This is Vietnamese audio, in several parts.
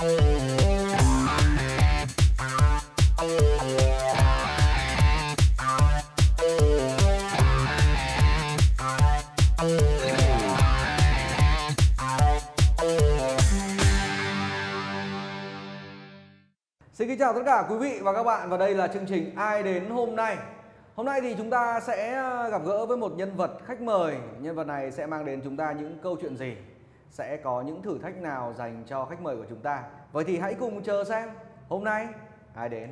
Xin kính chào tất cả quý vị và các bạn, và đây là chương trình Ai Đến Hôm Nay. Hôm nay thì chúng ta sẽ gặp gỡ với một nhân vật khách mời. Nhân vật này sẽ mang đến chúng ta những câu chuyện gì? Sẽ có những thử thách nào dành cho khách mời của chúng ta? Vậy thì hãy cùng chờ xem hôm nay ai đến.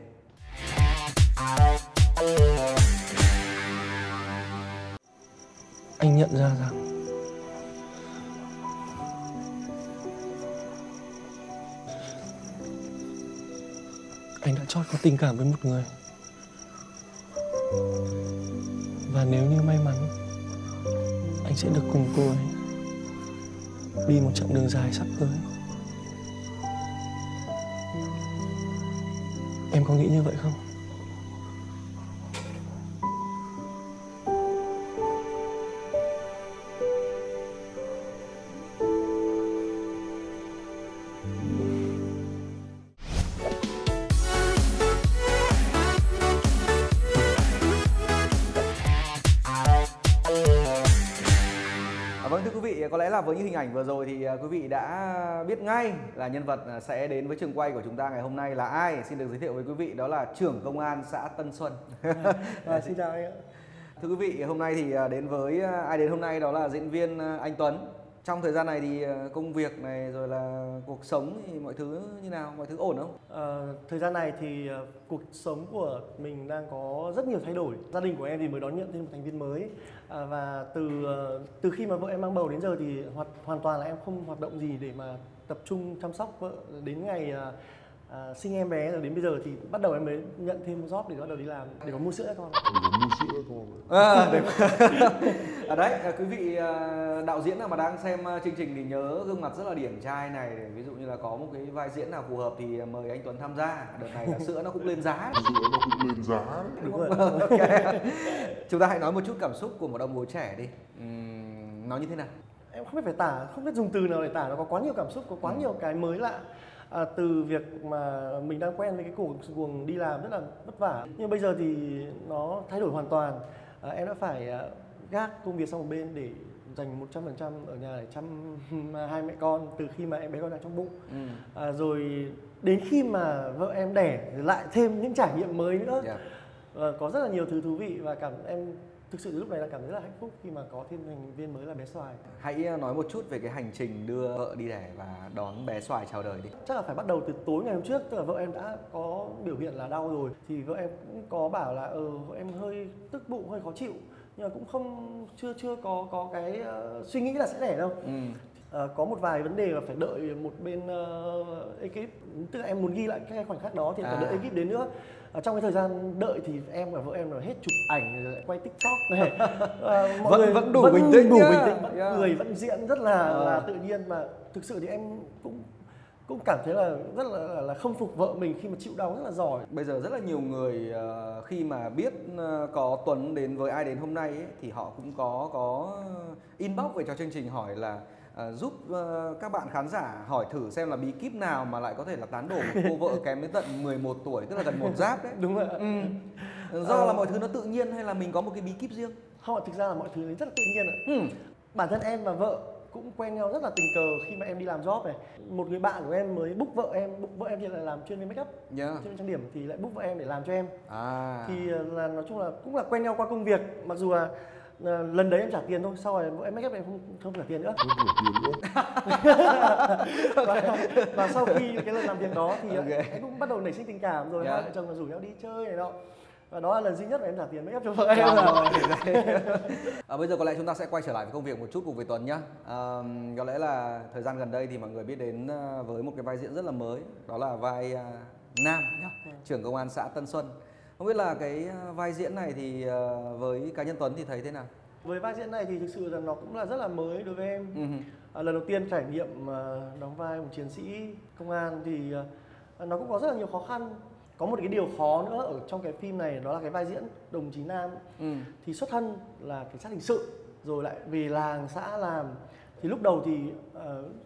Anh nhận ra rằng anh đã chót có tình cảm với một người. Và nếu như may mắn, anh sẽ được cùng cô ấy đi một chặng đường dài sắp tới. Em có nghĩ như vậy không? Vâng, thưa quý vị, có lẽ là với những hình ảnh vừa rồi thì quý vị đã biết ngay là nhân vật sẽ đến với trường quay của chúng ta ngày hôm nay là ai. Xin được giới thiệu với quý vị, đó là trưởng công an xã Tân Xuân. Xin chào anh ạ. Thưa quý vị, hôm nay thì đến với Ai Đến Hôm Nay đó là diễn viên anh Tuấn. Trong thời gian này thì công việc này rồi là cuộc sống thì mọi thứ như nào? Mọi thứ ổn không? Thời gian này thì cuộc sống của mình đang có rất nhiều thay đổi. Gia đình của em thì mới đón nhận thêm một thành viên mới. Và từ khi mà vợ em mang bầu đến giờ thì hoàn toàn là em không hoạt động gì để mà tập trung chăm sóc vợ. Đến ngày sinh em bé rồi đến bây giờ thì bắt đầu em mới nhận thêm một job để bắt đầu đi làm để có mua sữa cho con. Đấy, quý vị đạo diễn nào mà đang xem chương trình thì nhớ gương mặt rất là điển trai này, để ví dụ như là có một cái vai diễn nào phù hợp thì mời anh Tuấn tham gia. Đợt này là sữa nó cũng lên giá. Đúng rồi. Okay. Chúng ta hãy nói một chút cảm xúc của một ông bố trẻ đi. Nó như thế nào? Em không biết phải tả, không biết dùng từ nào để tả. Nó có quá nhiều cảm xúc, có quá nhiều cái mới lạ. Từ việc mà mình đang quen với cái cuồng đi làm rất là vất vả, nhưng bây giờ thì nó thay đổi hoàn toàn. Em đã phải gác công việc sang một bên để dành 100% ở nhà để chăm hai mẹ con từ khi mà em bé còn đang trong bụng. Rồi đến khi mà vợ em đẻ lại thêm những trải nghiệm mới nữa. Có rất là nhiều thứ thú vị và em thực sự lúc này là cảm thấy rất là hạnh phúc khi mà có thêm thành viên mới là bé Xoài. Hãy nói một chút về cái hành trình đưa vợ đi đẻ và đón bé Xoài chào đời đi. Chắc là phải bắt đầu từ tối ngày hôm trước, tức là vợ em đã có biểu hiện là đau rồi thì vợ em cũng có bảo là vợ em hơi tức bụng, hơi khó chịu, nhưng mà cũng không chưa có cái suy nghĩ là sẽ đẻ đâu. Có một vài vấn đề là phải đợi một bên ekip, tức là em muốn ghi lại cái khoảnh khắc đó thì phải đợi ekip đến nữa. Trong cái thời gian đợi thì em và vợ em là hết chụp ảnh rồi lại quay TikTok này. Mọi người vẫn đủ bình tĩnh, vẫn cười, vẫn diễn rất là tự nhiên, mà thực sự thì em cũng cảm thấy là rất là khâm phục vợ mình khi mà chịu đau rất là giỏi. Bây giờ rất là nhiều người khi mà biết có Tuấn đến với Ai Đến Hôm Nay ấy, thì họ cũng có inbox về cho chương trình hỏi là giúp các bạn khán giả hỏi thử xem là bí kíp nào mà lại có thể là tán đổ một cô vợ kém đến tận 11 tuổi, tức là gần 1 giáp đấy. Đúng rồi. Do là mọi thứ nó tự nhiên hay là mình có một cái bí kíp riêng? Không, thực ra là mọi thứ rất là tự nhiên ạ. Bản thân em và vợ cũng quen nhau rất là tình cờ khi mà em đi làm job này. Một người bạn của em mới book vợ em thì là làm chuyên viên make up, chuyên viên trang điểm, thì lại book vợ em để làm cho em. Thì là nói chung là cũng là quen nhau qua công việc, mặc dù là lần đấy em trả tiền thôi, sau rồi vợ em make up em không trả tiền nữa. Và sau khi cái lần làm việc đó thì em cũng bắt đầu nảy sinh tình cảm rồi, hai vợ chồng là rủ nhau đi chơi này nọ. Và đó là lần duy nhất mà em trả tiền make up cho vợ em. Bây giờ có lẽ chúng ta sẽ quay trở lại với công việc một chút cùng với Tuấn nhá. Có lẽ là thời gian gần đây thì mọi người biết đến với một cái vai diễn rất là mới, đó là vai Nam, trưởng công an xã Tân Xuân. Không biết là cái vai diễn này thì với cá nhân Tuấn thì thấy thế nào? Với vai diễn này thì thực sự là nó cũng là rất là mới đối với em. Lần đầu tiên trải nghiệm đóng vai một chiến sĩ công an thì nó cũng có rất là nhiều khó khăn. Có một cái điều khó nữa ở trong cái phim này, đó là cái vai diễn đồng chí Nam thì xuất thân là cảnh sát hình sự rồi lại về làng xã làm. Thì lúc đầu thì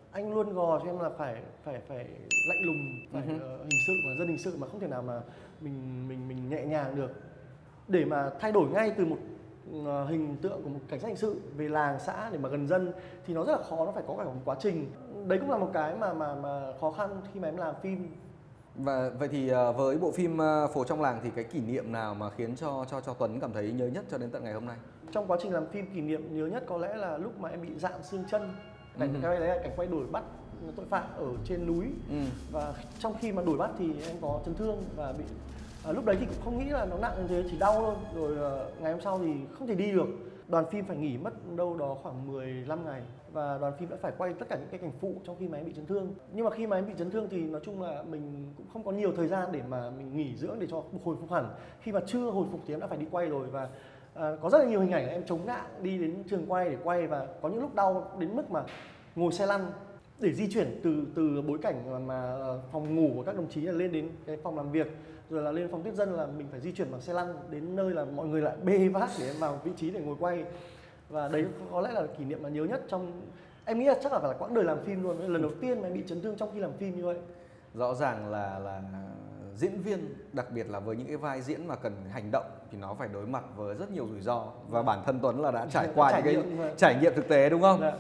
anh luôn gò cho em là phải lạnh lùng, phải hình sự và dân hình sự, mà không thể nào mà mình nhẹ nhàng được. Để mà thay đổi ngay từ một hình tượng của một cảnh sát hình sự về làng xã để mà gần dân thì nó rất là khó, nó phải có cả một quá trình. Đấy cũng là một cái mà khó khăn khi mà em làm phim. Và vậy thì với bộ phim Phố Trong Làng thì cái kỷ niệm nào mà khiến cho Tuấn cảm thấy nhớ nhất cho đến tận ngày hôm nay? Trong quá trình làm phim, kỷ niệm nhớ nhất có lẽ là lúc mà em bị dạn xương chân. Cái đấy là cảnh quay đuổi bắt tội phạm ở trên núi. Và trong khi mà đuổi bắt thì em có chấn thương và bị lúc đấy thì cũng không nghĩ là nó nặng như thế, chỉ đau thôi. Rồi ngày hôm sau thì không thể đi được. Đoàn phim phải nghỉ mất đâu đó khoảng 15 ngày. Và đoàn phim đã phải quay tất cả những cái cảnh phụ trong khi mà em bị chấn thương. Nhưng mà khi mà em bị chấn thương thì nói chung là mình cũng không có nhiều thời gian để mà mình nghỉ dưỡng để cho hồi phục hẳn. Khi mà chưa hồi phục thì em đã phải đi quay rồi. Và có rất là nhiều hình ảnh em chống nạn đi đến trường quay để quay. Và có những lúc đau đến mức mà ngồi xe lăn để di chuyển từ bối cảnh mà phòng ngủ của các đồng chí là lên đến cái phòng làm việc, rồi là lên phòng tiếp dân, là mình phải di chuyển bằng xe lăn đến nơi là mọi người lại bê vác để em vào vị trí để ngồi quay. Và đấy có lẽ là kỷ niệm mà nhớ nhất trong, em nghĩ là chắc là phải là quãng đời làm phim luôn. Lần đầu tiên mà em bị chấn thương trong khi làm phim như vậy. Rõ ràng là diễn viên, đặc biệt là với những cái vai diễn mà cần hành động thì nó phải đối mặt với rất nhiều rủi ro, và bản thân Tuấn là đã trải qua những cái trải nghiệm thực tế, đúng không?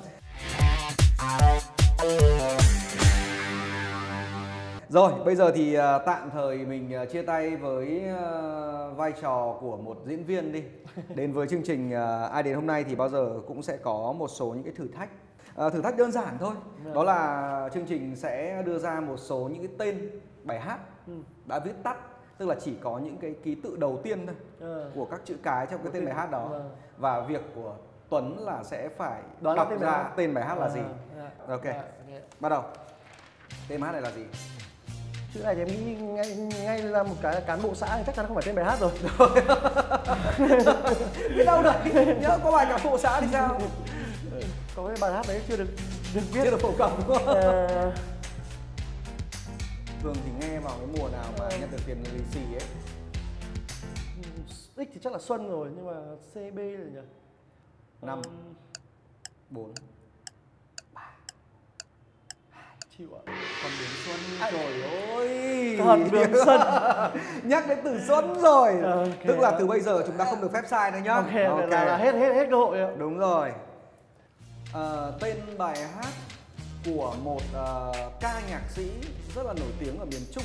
Rồi, bây giờ thì tạm thời mình chia tay với vai trò của một diễn viên đi. Đến với chương trình Ai Đến Hôm Nay thì bao giờ cũng sẽ có một số những cái thử thách. Thử thách đơn giản thôi. Đó là chương trình sẽ đưa ra một số những cái tên bài hát đã viết tắt, tức là chỉ có những cái ký tự đầu tiên thôi của các chữ cái trong cái tên bài hát đó. Và việc của Tuấn là sẽ phải đọc ra tên bài hát là gì. Ok, bắt đầu. Tên bài hát này là gì? Chữ này thì em nghĩ ngay ra một cái là cán bộ xã thì chắc chắn không phải tên bài hát rồi. Biết đâu được, nhớ có bài cán bộ xã thì sao? Có cái bài hát đấy chưa được viết, chưa được phổ cập đúng không? Thường thì nghe vào cái mùa nào mà nhận được tiền lì xì ấy? X thì chắc là xuân rồi, nhưng mà CB là nhỉ? 5 4 chịu ạ. Còn đến xuân, trời ơi. Còn đến xuân. Nhắc đến từ xuân rồi. Tức là từ bây giờ chúng ta không được phép sai nữa nhá. Ok. Là hết cơ hội ạ. Đúng rồi. Tên bài hát của một ca nhạc sĩ rất là nổi tiếng ở miền Trung.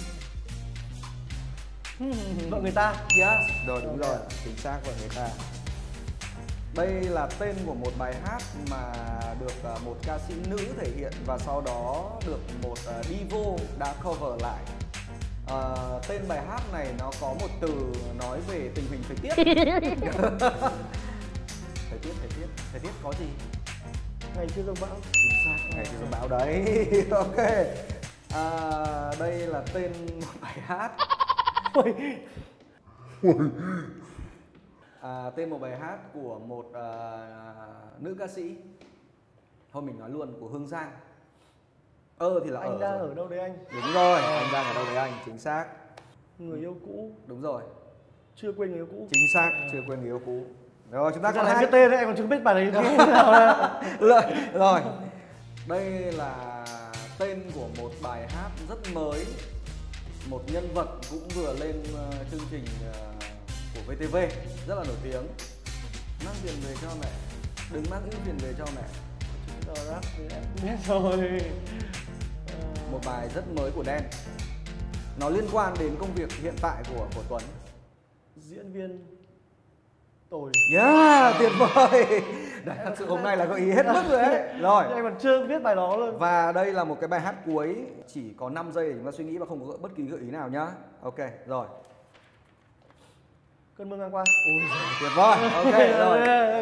Vợ người ta. Yes, rồi đúng rồi, chính xác, Vợ Người Ta. Đây là tên của một bài hát mà được một ca sĩ nữ thể hiện và sau đó được một divo đã cover lại. Tên bài hát này nó có một từ nói về tình hình thời tiết. Thời tiết có gì? Ngày chưa giông bão. Chính xác, Ngày chưa giông bão đấy. Ok. Đây là tên một bài hát. Tên một bài hát của một nữ ca sĩ. Thôi mình nói luôn, của Hương Giang. Thì là Anh đang ở đâu đấy anh? Đúng rồi, Anh đang ở đâu đấy anh, chính xác. Người yêu cũ. Đúng rồi. Chưa quên người yêu cũ. Chính xác, chưa quên người yêu cũ. Rồi chúng ta còn hai cái tên đấy, em còn chưa biết bài đấy như nào. Rồi. Đây là tên của một bài hát rất mới. Một nhân vật cũng vừa lên chương trình của VTV rất là nổi tiếng. Mang tiền về cho mẹ, đừng mang ưu phiền về cho mẹ. Rồi em biết rồi. Một bài rất mới của Đen. Nó liên quan đến công việc hiện tại của Tuấn. Diễn viên tồi. Tuyệt vời. Đấy, thật sự hôm nay là gợi ý hết mức rồi đấy. Rồi. Em còn chưa biết bài đó luôn. Và đây là một cái bài hát cuối, chỉ có 5 giây để chúng ta suy nghĩ và không có bất kỳ gợi ý nào nhá. Ok, rồi. Cơn mưa ngang qua. Tuyệt vời. Ok, rồi.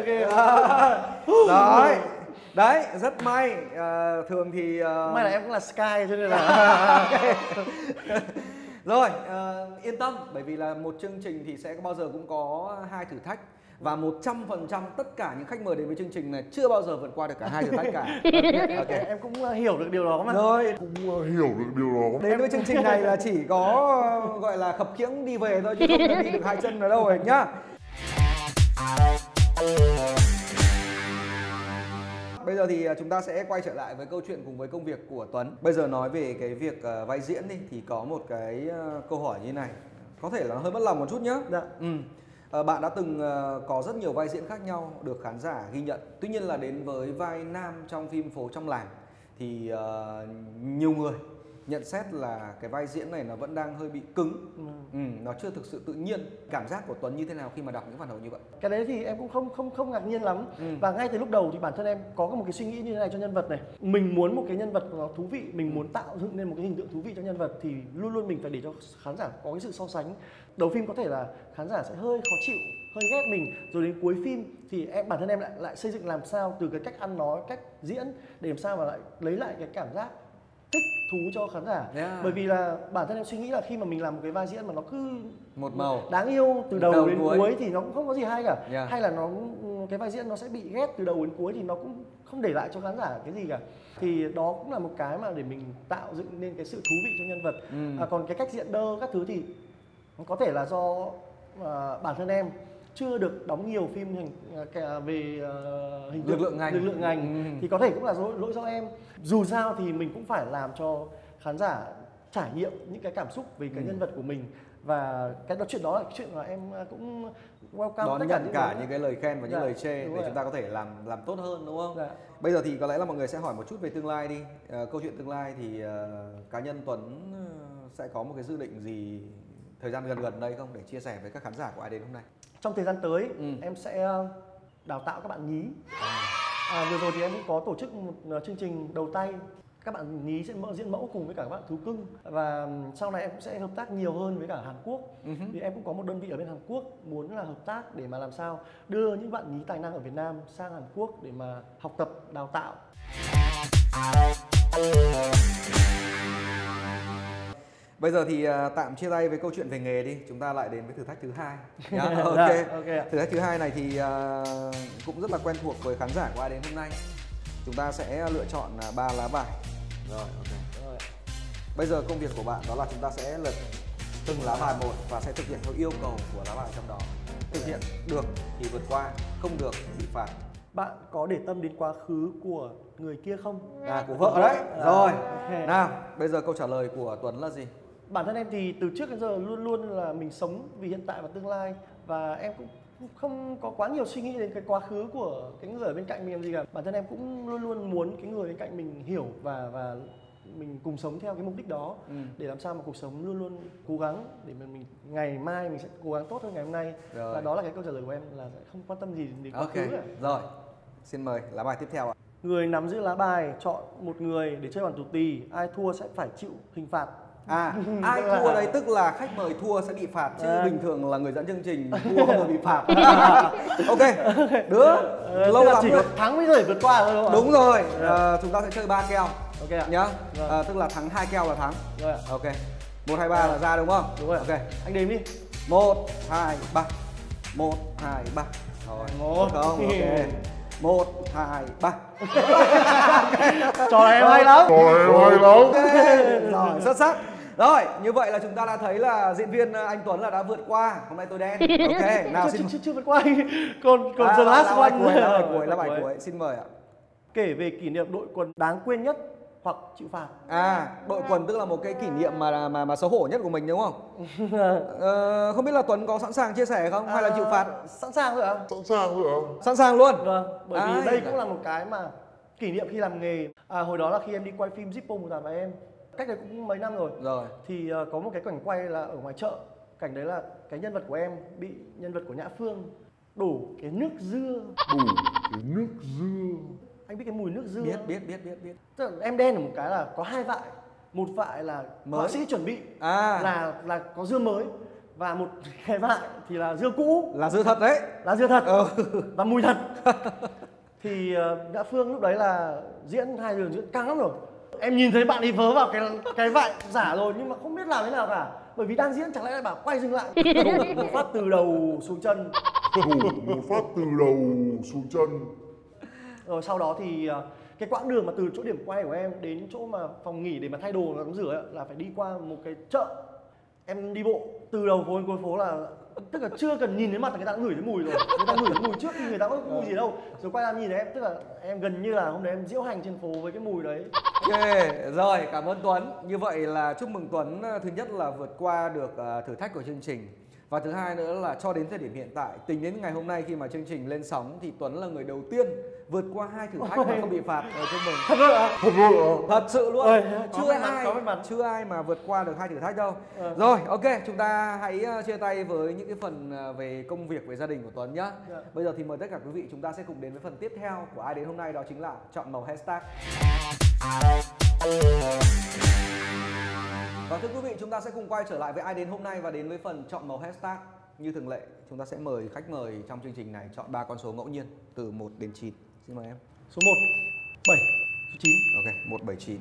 Đấy. Đấy, rất may. Thường thì may là em cũng là Sky cho nên là Rồi, yên tâm, bởi vì là một chương trình thì sẽ bao giờ cũng có 2 thử thách. Và 100% tất cả những khách mời đến với chương trình này chưa bao giờ vượt qua được cả 2 thử thách cả. Okay. Em cũng hiểu được điều đó mà. Rồi, đến với chương trình này là chỉ có gọi là khập khiễng đi về thôi, chứ không đi được 2 chân ở đâu rồi nhá. bây giờ thì chúng ta sẽ quay trở lại với câu chuyện cùng với công việc của Tuấn. Bây giờ nói về cái việc vai diễn đi, thì có một cái câu hỏi như này, có thể là nó hơi mất lòng một chút nhá. Dạ. Bạn đã từng có rất nhiều vai diễn khác nhau được khán giả ghi nhận. Tuy nhiên là đến với vai nam trong phim Phố Trong Làng thì nhiều người nhận xét là cái vai diễn này nó vẫn đang hơi bị cứng, nó chưa thực sự tự nhiên. Cảm giác của Tuấn như thế nào khi mà đọc những phản hồi như vậy? Cái đấy thì em cũng không ngạc nhiên lắm. Và ngay từ lúc đầu thì bản thân em có một cái suy nghĩ như thế này cho nhân vật này. Mình muốn một cái nhân vật nó thú vị, mình muốn tạo dựng nên một cái hình tượng thú vị cho nhân vật thì luôn luôn mình phải để cho khán giả có cái sự so sánh. Đầu phim có thể là khán giả sẽ hơi khó chịu, hơi ghét mình, rồi đến cuối phim thì bản thân em lại xây dựng làm sao từ cái cách ăn nói, cách diễn để làm sao mà lại lấy lại cái cảm giác thích thú cho khán giả. Bởi vì là bản thân em suy nghĩ là khi mà mình làm một cái vai diễn mà nó cứ một màu đáng yêu từ đầu đến cuối thì nó cũng không có gì hay cả. Hay là cái vai diễn nó sẽ bị ghét từ đầu đến cuối thì nó cũng không để lại cho khán giả cái gì cả. Thì đó cũng là một cái mà để mình tạo dựng nên cái sự thú vị cho nhân vật. Còn cái cách diễn đơ các thứ thì có thể là do bản thân em chưa được đóng nhiều phim về hình lực lượng ngành thì có thể cũng là lỗi do em. Dù sao thì mình cũng phải làm cho khán giả trải nghiệm những cái cảm xúc về cái nhân vật của mình, và cái chuyện đó là cái chuyện mà em cũng welcome đón nhận cả những cái lời khen và những lời chê để chúng ta có thể làm tốt hơn, đúng không? Bây giờ thì có lẽ là mọi người sẽ hỏi một chút về tương lai đi. Câu chuyện tương lai thì cá nhân Tuấn sẽ có một cái dự định gì thời gian gần đây không để chia sẻ với các khán giả của Ai Đến Hôm Nay? Trong thời gian tới em sẽ đào tạo các bạn nhí. Vừa rồi thì em cũng có tổ chức một chương trình đầu tay. Các bạn nhí sẽ diễn mẫu cùng với cả các bạn thú cưng. Và sau này em cũng sẽ hợp tác nhiều hơn với cả Hàn Quốc. Thì em cũng có một đơn vị ở bên Hàn Quốc muốn là hợp tác để mà làm sao đưa những bạn nhí tài năng ở Việt Nam sang Hàn Quốc để mà học tập, đào tạo. Bây giờ thì tạm chia tay với câu chuyện về nghề đi, chúng ta lại đến với thử thách thứ hai. Okay. Thử thách thứ hai này thì cũng rất là quen thuộc với khán giả của Ai Đến Hôm Nay. Chúng ta sẽ lựa chọn 3 lá bài. Rồi, Bây giờ công việc của bạn đó là chúng ta sẽ lật từng lá bài một và sẽ thực hiện theo yêu cầu của lá bài trong đó. Thực hiện được thì vượt qua, không được bị phạt. Bạn có để tâm đến quá khứ của người kia không? Của vợ đấy. Rồi. Nào, bây giờ câu trả lời của Tuấn là gì? Bản thân em thì từ trước đến giờ luôn luôn là mình sống vì hiện tại và tương lai, và em cũng không có quá nhiều suy nghĩ đến cái quá khứ của cái người ở bên cạnh mình làm gì cả. Bản thân em cũng luôn luôn muốn cái người bên cạnh mình hiểu và mình cùng sống theo cái mục đích đó, để làm sao mà cuộc sống luôn luôn cố gắng để mà mình ngày mai mình sẽ cố gắng tốt hơn ngày hôm nay. Và đó là cái câu trả lời của em, là không quan tâm gì đến quá khứ. Rồi, xin mời lá bài tiếp theo ạ. Người nắm giữ lá bài chọn một người để chơi bàn tù tì, ai thua sẽ phải chịu hình phạt. Ai thua đây tức là khách mời thua sẽ bị phạt, chứ bình thường là người dẫn chương trình thua không bị phạt. Ok, lâu lắm chỉ rồi. có thắng mới có thể vượt qua thôi, đúng không? Đúng rồi. Chúng ta sẽ chơi 3 keo. Ok nhá. Tức là thắng 2 keo là thắng. Ok. 1 2 3 là ra, đúng không? Đúng rồi. Ok. Anh đếm đi. 1 2 3. 1 2 3. Rồi. 1 không? Ok. 1 2 3. Trò em hay lắm. Rồi, xuất sắc. Rồi, như vậy là chúng ta đã thấy là diễn viên anh Tuấn là đã vượt qua. Hôm nay tôi đen. Ok, nào xin chưa vượt qua. Còn the last one. Lá bài cuối, xin mời ạ. Kể về kỷ niệm đội quần đáng quên nhất hoặc chịu phạt. Đội quần tức là một cái kỷ niệm mà xấu hổ nhất của mình, đúng không? Không biết là Tuấn có sẵn sàng chia sẻ không, hay là chịu phạt? Sẵn sàng rồi ạ. Sẵn sàng luôn. Bởi vì đây cũng là một cái mà kỷ niệm khi làm nghề. Hồi đó là khi em đi quay phim Zippo Một Tàn Và Em, cách đây cũng mấy năm rồi. Thì có một cái cảnh quay là ở ngoài chợ. Cảnh đấy là cái nhân vật của em bị nhân vật của Nhã Phương đổ cái nước dưa. Anh biết cái mùi nước dưa? Biết. Tức là em đen ở một cái là có 2 vại. Một vại là họa sĩ chuẩn bị là có dưa mới, và một cái vại thì là dưa cũ. Là dưa thật đấy. Là dưa thật. Và mùi thật. Thì Nhã Phương lúc đấy là diễn 2 đường diễn căng lắm rồi. Em nhìn thấy bạn ấy vớ vào cái vại giả rồi, nhưng mà không biết làm thế nào cả. Bởi vì đang diễn chẳng lẽ lại bảo quay dừng lại. Một phát từ đầu xuống chân. Rồi sau đó thì cái quãng đường mà từ chỗ điểm quay của em đến chỗ mà phòng nghỉ để mà thay đồ tắm rửa ấy, là phải đi qua một cái chợ. em đi bộ từ đầu phố đến cuối phố là tức là chưa cần nhìn đến mặt là người ta đã ngửi thấy mùi rồi, người ta ngửi thấy mùi trước khi người ta có mùi gì đâu, rồi quay ra nhìn thấy em, tức là em gần như là hôm đấy em diễu hành trên phố với cái mùi đấy. Ok, rồi cảm ơn Tuấn. Như vậy là chúc mừng Tuấn, thứ nhất là vượt qua được thử thách của chương trình. Và thứ hai nữa là cho đến thời điểm hiện tại, tính đến ngày hôm nay khi mà chương trình lên sóng thì Tuấn là người đầu tiên vượt qua 2 thử thách mà không bị phạt. Chúc mừng. Thật rồi ạ? Thật sự luôn. Ôi, Chưa ai mà vượt qua được 2 thử thách đâu. Rồi, ok, chúng ta hãy chia tay với những cái phần về công việc, về gia đình của Tuấn nhá. Bây giờ thì mời tất cả quý vị chúng ta sẽ cùng đến với phần tiếp theo của Ai Đến Hôm Nay, đó chính là chọn màu hashtag. Và thưa quý vị, chúng ta sẽ cùng quay trở lại với Ai Đến Hôm Nay và đến với phần chọn màu hashtag. Như thường lệ, chúng ta sẽ mời khách mời trong chương trình này chọn 3 con số ngẫu nhiên từ 1 đến 9. Xin mời em. Số 1, 7, số 9. Ok, 179.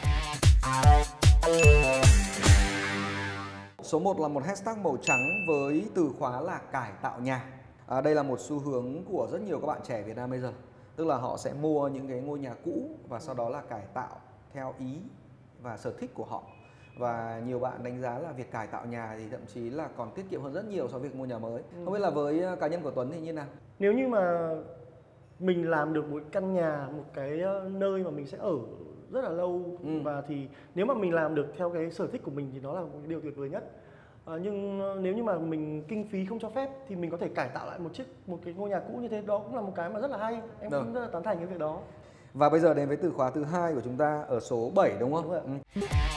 Số 1 là một hashtag màu trắng với từ khóa là cải tạo nhà. Đây là một xu hướng của rất nhiều các bạn trẻ Việt Nam bây giờ. Tức là họ sẽ mua những cái ngôi nhà cũ và sau đó là cải tạo theo ý và sở thích của họ. Và nhiều bạn đánh giá là việc cải tạo nhà thì thậm chí là còn tiết kiệm hơn rất nhiều so với việc mua nhà mới. Không biết là với cá nhân của Tuấn thì như nào? Nếu như mà mình làm được một căn nhà, một cái nơi mà mình sẽ ở rất là lâu, và thì nếu mà mình làm được theo cái sở thích của mình thì đó là một điều tuyệt vời nhất. Nhưng nếu như mà mình kinh phí không cho phép thì mình có thể cải tạo lại một cái ngôi nhà cũ như thế, đó cũng là một cái mà rất là hay. Em cũng rất là tán thành cái việc đó. Và bây giờ đến với từ khóa thứ hai của chúng ta ở số 7 đúng không? Đúng rồi.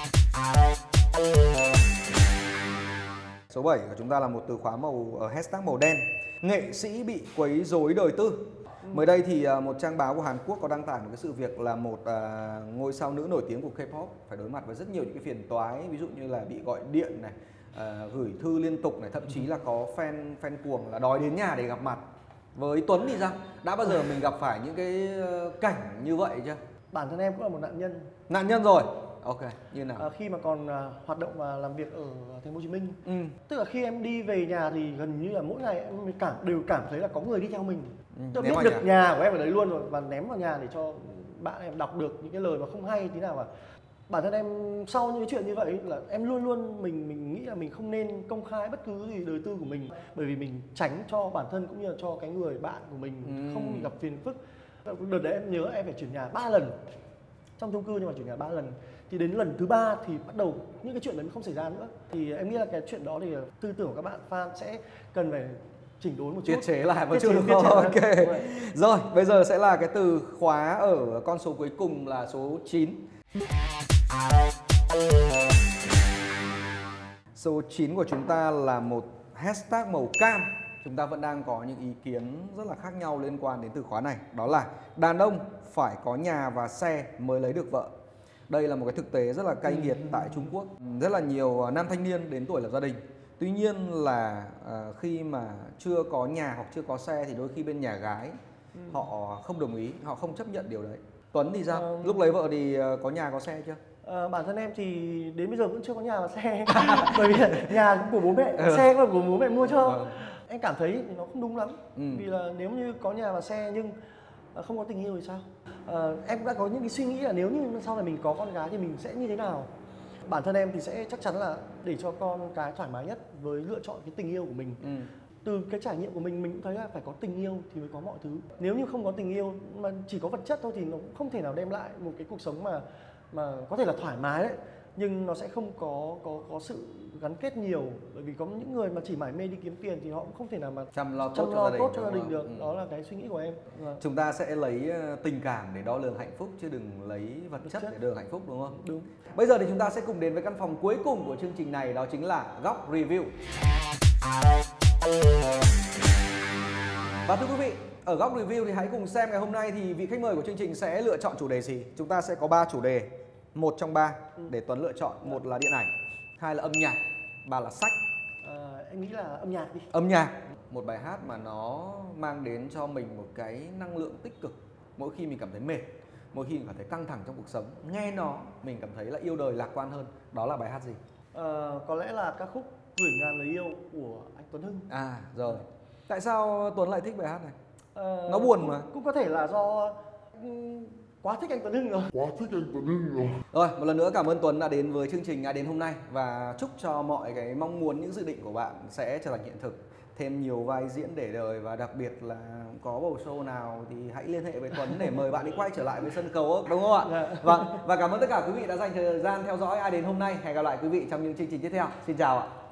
Số 7 của chúng ta là một từ khóa màu hashtag màu đen. Nghệ sĩ bị quấy rối đời tư. Mới đây thì một trang báo của Hàn Quốc có đăng tải một cái sự việc là một ngôi sao nữ nổi tiếng của K-pop phải đối mặt với rất nhiều những cái phiền toái, ví dụ như là bị gọi điện này, gửi thư liên tục này, thậm chí là có fan cuồng là đòi đến nhà để gặp mặt. Với Tuấn thì sao? Đã bao giờ mình gặp phải những cái cảnh như vậy chưa? Bản thân em cũng là một nạn nhân. Nạn nhân rồi. Ok, như nào? Khi mà còn hoạt động và làm việc ở thành phố Hồ Chí Minh, tức là khi em đi về nhà thì gần như là mỗi ngày em đều cảm thấy là có người đi theo mình. Tôi biết được nhà của em ở đấy luôn rồi và ném vào nhà để cho bạn em đọc được những cái lời mà không hay tí nào cả. Bản thân em sau những cái chuyện như vậy là em luôn luôn mình nghĩ là mình không nên công khai bất cứ gì đời tư của mình, bởi vì mình tránh cho bản thân cũng như là cho cái người bạn của mình không bị gặp phiền phức. Đợt đấy em nhớ em phải chuyển nhà 3 lần trong chung cư, nhưng mà chuyển nhà 3 lần thì đến lần thứ 3 thì bắt đầu những cái chuyện đấy không xảy ra nữa. Thì em nghĩ là cái chuyện đó thì tư tưởng của các bạn fan sẽ cần phải chỉnh đốn một chút, tiết chế lại một chút. Ok. Rồi, bây giờ sẽ là cái từ khóa ở con số cuối cùng là số 9. Số 9 của chúng ta là một hashtag màu cam. Chúng ta vẫn đang có những ý kiến rất là khác nhau liên quan đến từ khóa này. Đó là đàn ông phải có nhà và xe mới lấy được vợ. Đây là một cái thực tế rất là cay nghiệt tại Trung Quốc. Rất là nhiều nam thanh niên đến tuổi lập gia đình. Tuy nhiên là khi mà chưa có nhà hoặc chưa có xe thì đôi khi bên nhà gái họ không đồng ý, họ không chấp nhận điều đấy. Tuấn thì sao? Lúc lấy vợ thì có nhà có xe chưa? Bản thân em thì đến bây giờ vẫn chưa có nhà và xe. Bởi vì nhà cũng của bố mẹ, xe cũng là của bố mẹ mua cho. Em cảm thấy thì nó không đúng lắm. Vì là nếu như có nhà và xe nhưng không có tình yêu thì sao? Em cũng đã có những cái suy nghĩ là nếu như sau này mình có con gái thì mình sẽ như thế nào. Bản thân em thì sẽ chắc chắn là để cho con cái thoải mái nhất với lựa chọn cái tình yêu của mình. Từ cái trải nghiệm của mình cũng thấy là phải có tình yêu thì mới có mọi thứ. Nếu như không có tình yêu mà chỉ có vật chất thôi thì nó cũng không thể nào đem lại một cái cuộc sống mà có thể là thoải mái đấy, nhưng nó sẽ không có sự gắn kết nhiều. Bởi vì có những người mà chỉ mải mê đi kiếm tiền thì họ cũng không thể nào mà chăm lo tốt cho gia đình được. Đó là cái suy nghĩ của em. Chúng ta sẽ lấy tình cảm để đo lường hạnh phúc chứ đừng lấy vật chất để đo lường hạnh phúc, đúng không? Đúng. Bây giờ thì chúng ta sẽ cùng đến với căn phòng cuối cùng của chương trình này, đó chính là góc review. Và thưa quý vị, ở góc review thì hãy cùng xem ngày hôm nay thì vị khách mời của chương trình sẽ lựa chọn chủ đề gì. Chúng ta sẽ có 3 chủ đề, một trong 3 để Tuấn lựa chọn. Một là điện ảnh, 2 là âm nhạc, 3 là sách. Em nghĩ là âm nhạc đi. Âm nhạc, một bài hát mà nó mang đến cho mình một cái năng lượng tích cực. Mỗi khi mình cảm thấy mệt, mỗi khi mình cảm thấy căng thẳng trong cuộc sống, nghe nó mình cảm thấy là yêu đời lạc quan hơn. Đó là bài hát gì? Có lẽ là ca khúc Gửi Ngàn Lời Yêu của anh Tuấn Hưng. Rồi. Tại sao Tuấn lại thích bài hát này? Nó buồn mà. Cũng có thể là do quá thích anh Tuấn Hưng rồi. Rồi, một lần nữa cảm ơn Tuấn đã đến với chương trình Ai Đến Hôm Nay và chúc cho mọi cái mong muốn, những dự định của bạn sẽ trở thành hiện thực. Thêm nhiều vai diễn để đời và đặc biệt là có bầu show nào thì hãy liên hệ với Tuấn để mời bạn đi quay trở lại với sân khấu, đúng không ạ? Dạ. Vâng, và cảm ơn tất cả quý vị đã dành thời gian theo dõi Ai Đến Hôm Nay. Hẹn gặp lại quý vị trong những chương trình tiếp theo. Xin chào ạ.